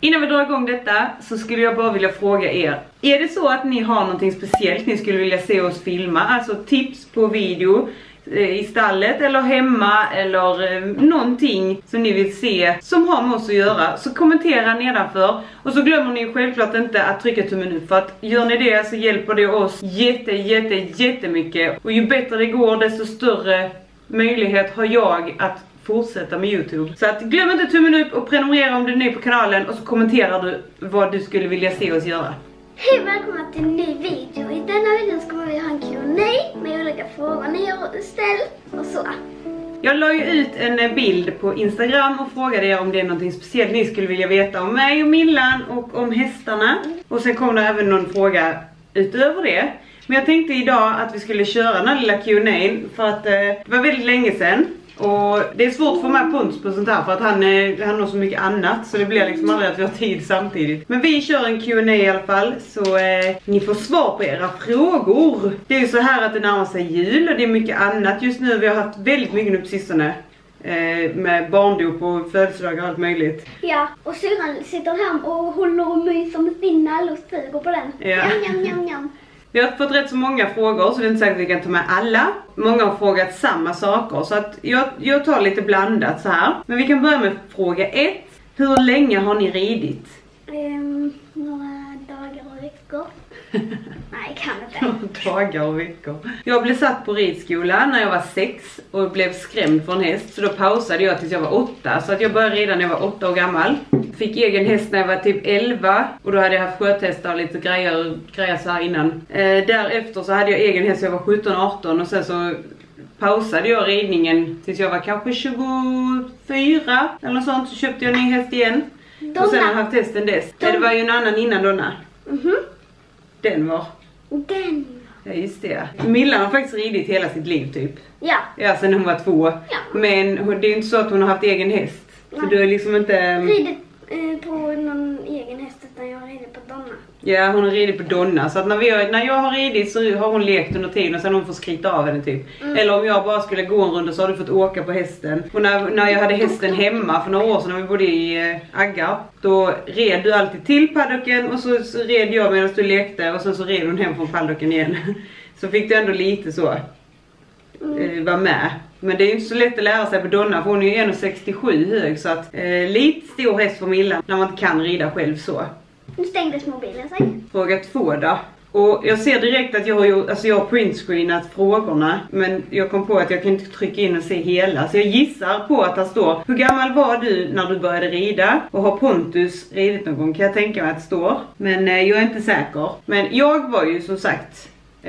Innan vi drar igång detta så skulle jag bara vilja fråga er. Är det så att ni har någonting speciellt ni skulle vilja se oss filma? Alltså tips på video i stallet eller hemma eller någonting som ni vill se som har med oss att göra, så kommentera nedanför. Och så glömmer ni självklart inte att trycka tummen upp, för att gör ni det så hjälper det oss jättemycket. Och ju bättre det går desto större möjlighet har jag att fortsätta med YouTube. Så att glöm inte tummen upp och prenumerera om du är ny på kanalen, och så kommenterar du vad du skulle vilja se oss göra. Hej, välkomna till en ny video. I denna videon ska vi ha en Q&A med olika frågor ni har ställt och så. Jag la ju ut en bild på Instagram och frågade er om det är något speciellt ni skulle vilja veta om mig och Millan och om hästarna. Och sen kom det även någon fråga utöver det. Men jag tänkte idag att vi skulle köra den här lilla Q&A för att det var väldigt länge sedan. Och det är svårt för mig Pontus på sånt här, för att han har så mycket annat, så det blir liksom aldrig att vi har tid samtidigt. Men vi kör en Q&A i alla fall, så ni får svar på era frågor. Det är ju så här att det närmar sig jul och det är mycket annat just nu. Vi har haft väldigt mycket nu på sistone. Med barndop och födelsedagar och allt möjligt. Ja, och syrran sitter här och håller och myser med sin nall och suger på den. Ja. Jam. Vi har fått rätt så många frågor, så det är inte säkert att vi kan ta med alla. Många har frågat samma saker, så att jag tar lite blandat så här. Men vi kan börja med fråga 1. Hur länge har ni ridit? Några dagar och veckor. Nej, kan inte. Dagar och veckor. Jag blev satt på ridskolan när jag var 6 och blev skrämd för en häst. Så då pausade jag tills jag var 8. Så att jag började rida när jag var 8 år gammal. Fick egen häst när jag var typ 11. Och då hade jag haft sköthästar och lite grejer så här innan. Därefter så hade jag egen häst när jag var 17-18. Och sen så pausade jag ridningen tills jag var kanske 24 eller något sånt. Så köpte jag en ny häst igen. Donna. Och sen har jag haft hästen dess. Det var ju en annan innan Donna. Den var. Ja, just det. Millan har faktiskt ridit hela sitt liv typ. Ja. Ja, sen hon var 2. Ja. Men det är ju inte så att hon har haft egen häst. Så du är liksom inte... Ridit på någon egen häst, utan jag ridit på Donna. Ja, hon har ridit på Donna. Så att när jag har ridit så har hon lekt under tiden och sen har hon fått skrita av henne typ. Eller om jag bara skulle gå en runda så har du fått åka på hästen. Och när jag hade hästen hemma för några år sedan när vi bodde i Agga, då red du alltid till paddocken och så red jag medan du lekte och sen så red hon hem från paddocken igen. Så fick du ändå lite så vara med. Men det är ju inte så lätt att lära sig på Donna, för hon är ju 1,67 hög, så att lite stor häst för Millan när man inte kan rida själv så. Nu stängdes mobilen sig. Fråga 2 då. Och jag ser direkt att jag har printscreenat frågorna, men jag kom på att jag kan inte trycka in och se hela. Så jag gissar på att det står: hur gammal var du när du började rida? Och har Pontus ridit någon gång? Kan jag tänka mig att det står. Men jag är inte säker. Men jag var ju som sagt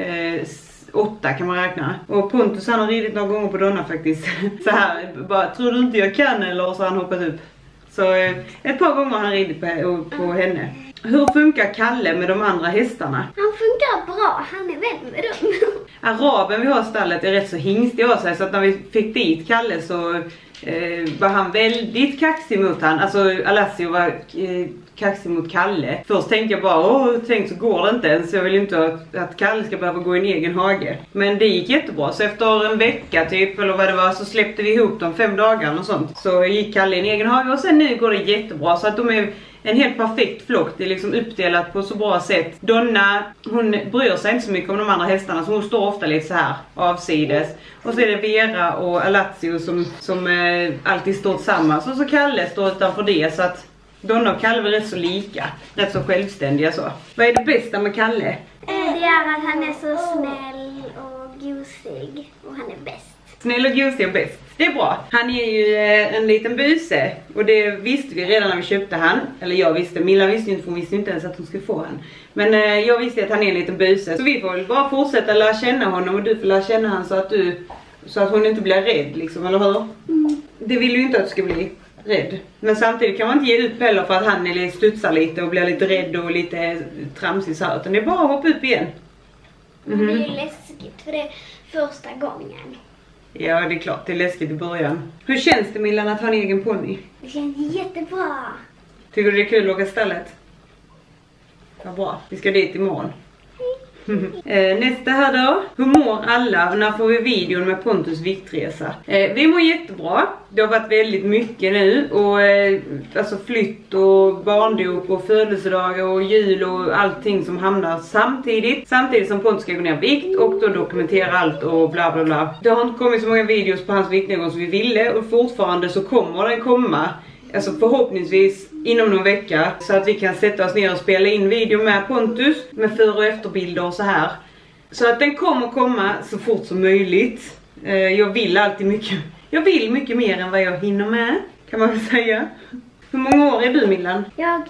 8 kan man räkna. Och Pontus han har ridit några gånger på Donna faktiskt. Så här, bara, tror du inte jag kan? Eller så har han hoppat upp. Så ett par gånger har han ridit på henne. Hur funkar Kalle med de andra hästarna? Han funkar bra, han är vän med dem. Araben vi har i stallet är rätt så hingstig av sig, så att när vi fick dit Kalle så var han väldigt kaxig mot han. Alltså Alassio var kaxig mot Kalle. Först tänkte jag bara, tänk så går det inte ens. Jag vill inte att Kalle ska behöva gå i en egen hage. Men det gick jättebra. Så efter en vecka typ, eller vad det var, så släppte vi ihop dem 5 dagar och sånt. Så gick Kalle i en egen hage och sen nu går det jättebra. Så att de är en helt perfekt flock. Det är liksom uppdelat på så bra sätt. Donna, hon bryr sig inte så mycket om de andra hästarna, så hon står ofta lite så här avsides. Och så är det Vera och Alassio som alltid står tillsammans. Och så Kalle står utanför det, så att Donna och Kalle är rätt så lika. Rätt så självständiga så. Vad är det bästa med Kalle? Det är att han är så snäll och gosig. Och han är bäst. Snäll och gosig och bäst. Det är bra. Han är ju en liten buse. Och det visste vi redan när vi köpte han. Eller jag visste. Milla visste inte, för hon visste inte ens att hon skulle få han. Men jag visste att han är en liten buse. Så vi får väl bara fortsätta lära känna honom. Och du får lära känna han så att hon inte blir rädd liksom, eller hur? Det vill ju inte att du ska bli rädd. Men samtidigt kan man inte ge upp heller för att han studsar lite och blir lite rädd och lite tramsig så här. Utan det är bara att hoppa upp igen. Men det är ju läskigt för det är första gången. Ja, det är klart. Det är läskigt i början. Hur känns det, Millan, att ha en egen ponny? Det känns jättebra. Tycker du det är kul att åka stället? Vad bra. Vi ska dit imorgon. Nästa här då. Hur mår alla? När får vi videon med Pontus viktresa? Vi mår jättebra. Det har varit väldigt mycket nu. Och alltså flytt och barndop och födelsedagar och jul och allting som hamnar samtidigt. Samtidigt som Pontus ska gå ner vikt och då dokumentera allt och bla bla bla. Det har inte kommit så många videos på hans viktnedgång som vi ville. Och fortfarande så kommer den komma. Alltså förhoppningsvis inom någon vecka. Så att vi kan sätta oss ner och spela in video med Pontus. Med för- och efterbilder och så här. Så att den kommer komma så fort som möjligt. Jag vill alltid mycket. Jag vill mycket mer än vad jag hinner med. Kan man väl säga. Hur många år är du, Millan? Jag är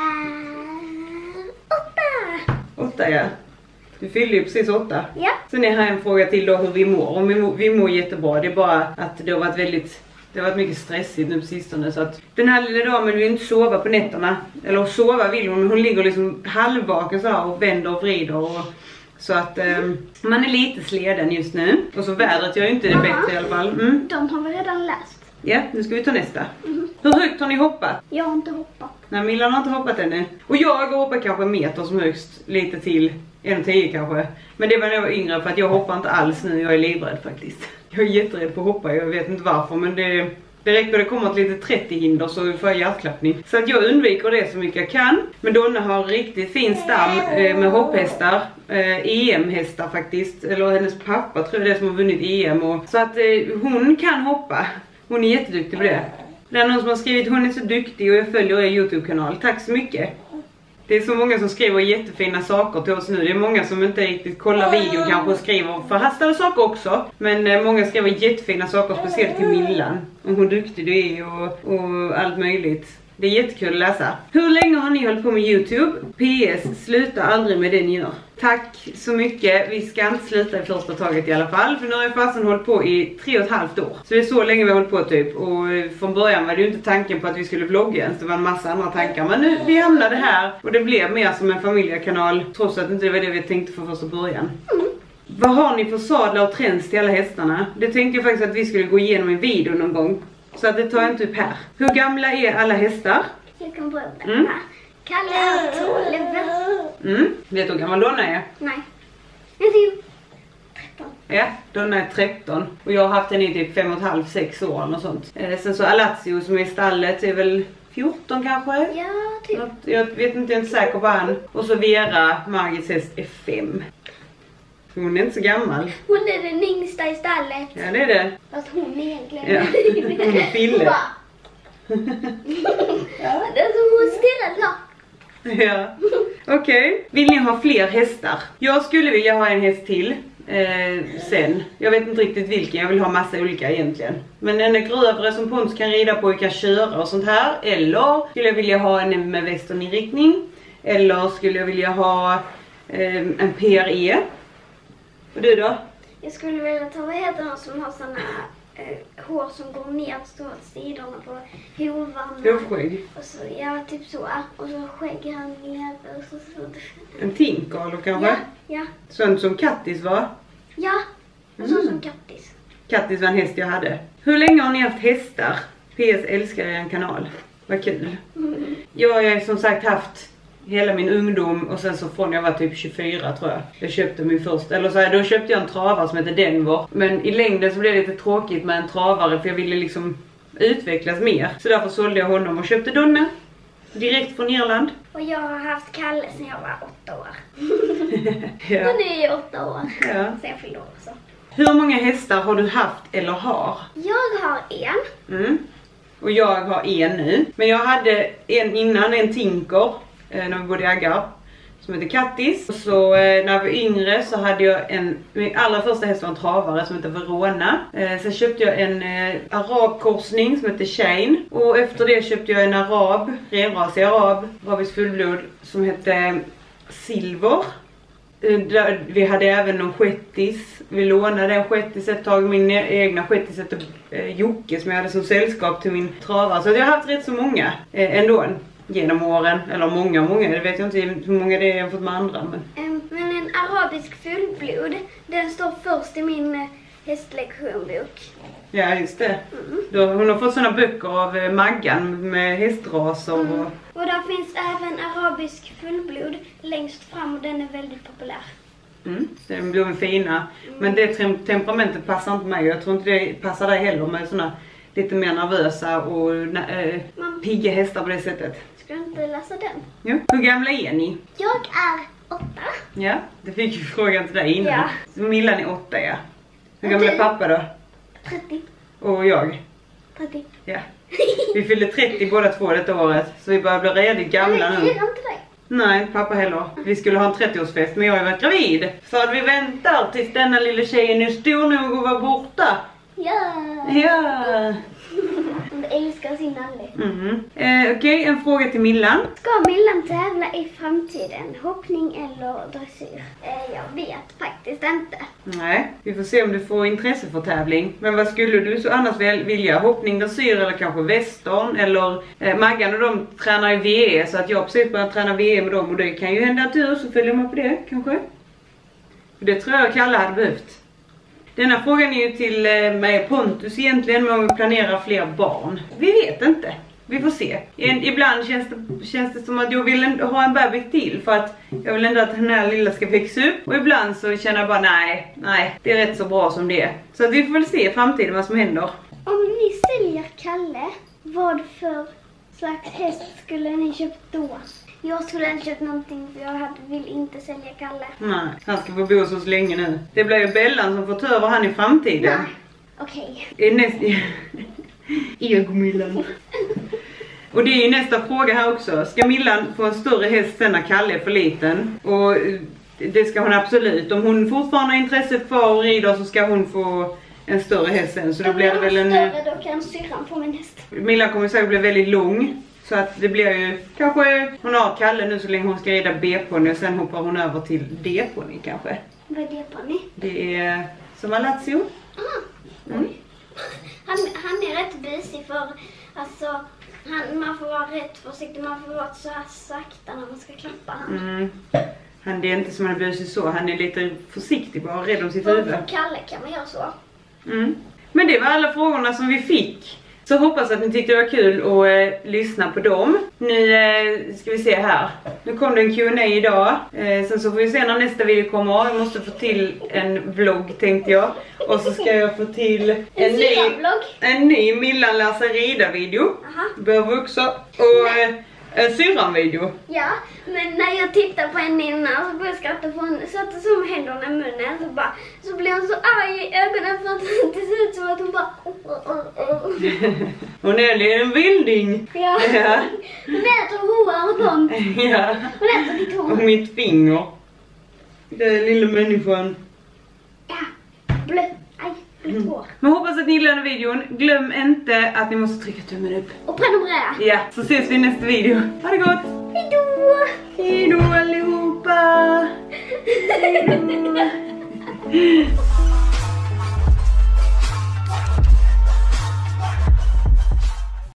8. 8, ja. Du fyllde ju precis 8. Ja. Sen är här en fråga till då hur vi mår. Och vi mår jättebra. Det är bara att det har varit det har varit mycket stressigt nu på sistone. Så att den här lilla damen vill inte sova på nätterna. Eller sova vill hon, men hon ligger liksom halvvaken så här och vänder och vrider. Och, så att man är lite sleden just nu. Och så vädret gör ju inte det bättre i alla fall. Mm. De har vi redan läst. Ja, nu ska vi ta nästa. Hur högt har ni hoppat? Jag har inte hoppat. Nej, Millan har inte hoppat ännu. Och jag har hoppat kanske en meter som högst. Lite till 1,10 kanske. Men det var när jag var yngre för att jag hoppar inte alls nu. Jag är livrädd faktiskt. Jag är jätterädd på att hoppa. Jag vet inte varför, men det räcker att det kommer ett litet 30-hinder så får jag hjärtklappning. Så att jag undviker det så mycket jag kan. Men Donna har riktigt fin stam med hopphästar. EM-hästar faktiskt. Eller hennes pappa tror jag det som har vunnit EM. Så att hon kan hoppa. Hon är jätteduktig på det. Det är någon som har skrivit hon är så duktig och jag följer er YouTube-kanal. Tack så mycket. Det är så många som skriver jättefina saker till oss nu. Det är många som inte riktigt kollar videon kanske och skriver förhastade saker också. Men många skriver jättefina saker, speciellt till Millan. Om hur duktig du är och allt möjligt. Det är jättekul att läsa. Hur länge har ni hållit på med YouTube? PS, sluta aldrig med det ni gör. Tack så mycket. Vi ska inte sluta i första taget i alla fall. För nu har jag fasen hållit på i 3,5 år. Så det är så länge vi har hållit på typ. Och från början var det ju inte tanken på att vi skulle vlogga ens. Det var en massa andra tankar. Men nu vi hamnade här. Och det blev mer som en familjekanal. Trots att inte det var det vi tänkte för första början. Vad har ni för sadlar och trends till alla hästarna? Det tänkte jag faktiskt att vi skulle gå igenom en video någon gång. Så att det tar jag inte upp här. Hur gamla är alla hästar? Jag kan börja med Kalle är 12. Vet du hur gammal Donna är? Nej. Jag är 13. Ja, Donna är 13. Och jag har haft henne i typ 5,5-6 år och sånt. Sen så Alazio som är i stallet är väl 14 kanske? Ja, typ. Jag vet inte, jag är inte säker på han. Och så Vera, Margits häst, är 5. Hon är inte så gammal. Hon är den yngsta i stallet. Ja, det är det. Fast hon är egentligen... Ja, hon är Fille. Det är som hon stirrar så. Ja. Okej. Vill ni ha fler hästar? Jag skulle vilja ha en häst till. Sen. Jag vet inte riktigt vilken. Jag vill ha massa olika egentligen. Men en grövre som Pontus kan rida på och kan köra och sånt här. Eller skulle jag vilja ha en med västerninriktning. Eller skulle jag vilja ha en PRE. Och du då? Jag skulle vilja ta, vad heter de som har såna hår som går ner åt sidorna på hovarna. Hovskägg. Och så, ja, typ så. Och så skägg här nere och så. En tinkerlo kanske? Ja. Sånt som Kattis var? Ja, och så som Kattis. Kattis var en häst jag hade. Hur länge har ni haft hästar? PS älskar er kanal. Vad kul. Jag har som sagt haft hela min ungdom och sen så från jag var typ 24 tror jag. Jag köpte min första, eller så här, då köpte jag en travare som heter Denver. Men i längden så blev det lite tråkigt med en travare för jag ville liksom utvecklas mer. Så därför sålde jag honom och köpte Donna. Direkt från Irland. Och jag har haft Kalle sedan jag var 8 år. Ja. Och nu är jag 8 år. Ja. Sen jag fyllde år så. Hur många hästar har du haft eller har? Jag har en. Och jag har en nu. Men jag hade en innan, en tinker. När vi bodde i Aggarp. Som heter Kattis. Och så när jag var yngre så hade jag min allra första häst var en travare som heter Verona. Sen köpte jag en arabkorsning som heter Shane. Och efter det köpte jag en renrasig arabisk fullblod som hette Silver. Vi hade även någon shettis. Vi lånade en shettis ett tag. Min egna shettis hette Jocke som jag hade som sällskap till min travare. Så jag har haft rätt så många ändå. Genom åren, eller många, det vet jag inte hur många det är jämfört med andra. Men en arabisk fullblod, den står först i min hästlektionbok. Ja, just det. Hon har fått såna böcker av Maggan med hästraser. Och där finns även arabisk fullblod längst fram och den är väldigt populär. De blir fina. Men det temperamentet passar inte mig. Jag tror inte det passar dig heller med såna lite mer nervösa och pigga hästar på det sättet. Ska du inte läsa den? Ja. Hur gamla är ni? Jag är 8. Ja, det fick ju frågan till dig innan. Ja. Så Millan är 8, ja. Hur gammal är pappa då? 30. Och jag? 30. Ja. Vi fyllde 30 båda två detta året. Så vi börjar bli redigt gamla nu. Jag gillar inte dig. Nej, pappa heller. Vi skulle ha en 30-årsfest men jag har ju varit gravid. Så att vi väntar tills denna lilla tjejen är stor nog att vara borta. Ja. Ja. Hon älskar sin Nalle. Okej, en fråga till Millan. Ska Millan tävla i framtiden? Hoppning eller dressyr? Jag vet faktiskt inte. Nej, vi får se om du får intresse för tävling. Men vad skulle du så annars vilja? Hoppning, dressyr eller kanske western? Eller Maggan och de tränar i VE så att jag precis börjar träna VE med dem. Och det kan ju hända att du så följer med på det kanske. Det tror jag Kalle hade behövt. Denna frågan är ju till mig och Pontus egentligen, men om vi planerar fler barn. Vi vet inte. Vi får se. Ibland känns det som att jag vill ha en bebis till för att jag vill ändå att den här lilla ska växa upp. Och ibland så känner jag bara nej, det är rätt så bra som det är. Så att vi får väl se i framtiden vad som händer. Om ni säljer Kalle, vad för slags häst skulle ni köpt då? Jag skulle inte köpt någonting för jag vill inte sälja Kalle. Nej, han ska få bo hos oss länge nu. Det blir ju Bellan som får ta över han i framtiden. Nej, okej. Millan. Och det är ju nästa fråga här också. Ska Millan få en större häst sen när Kalle är för liten? Och det ska hon absolut. Om hon fortfarande har intresse för att rida så ska hon få en större häst sen. Så då blir det väl en... större, då kan syrran få min häst. Millan kommer säkert bli väldigt lång. Så att det blir ju, kanske hon har Kalle nu så länge hon ska rida B-ponny och sen hoppar hon över till D-ponny kanske. Vad är D-ponny? Det är som Alazio. Han är rätt busig för, alltså, man får vara rätt försiktig, man får vara så här sakta när man ska klappa han. Han är inte som han är busig så, han är lite försiktig bara, rädd om sitt huvud. För Kalle kan man göra så. Men det var alla frågorna som vi fick. Så hoppas att ni tyckte det var kul att lyssna på dem. Nu ska vi se här. Nu kom det en Q&A idag. Sen så får vi se när nästa video kommer. Jag måste få till en vlogg tänkte jag. Och så ska jag få till en ny Millan lär sig rida video. Behöver också. Och en syrran-video. Ja, men när jag tittar på en innan så började jag skratta för hon satte som händerna i munnen. Så blev hon så arg i ögonen för att det ser ut som att hon bara... Hon är en vilding. Ja. Hon äter hoa och sånt. Ja. Hon äter ditt hår. Och mitt finger. Det är lilla människan. Ja, blött. Aj, blött hår. Men hoppas att ni gillade videon. Glöm inte att ni måste trycka tummen upp. Och prenumerera. Ja, så ses vi i nästa video. Ha det gott! Hejdå! Hejdå allihopa! Hejdå!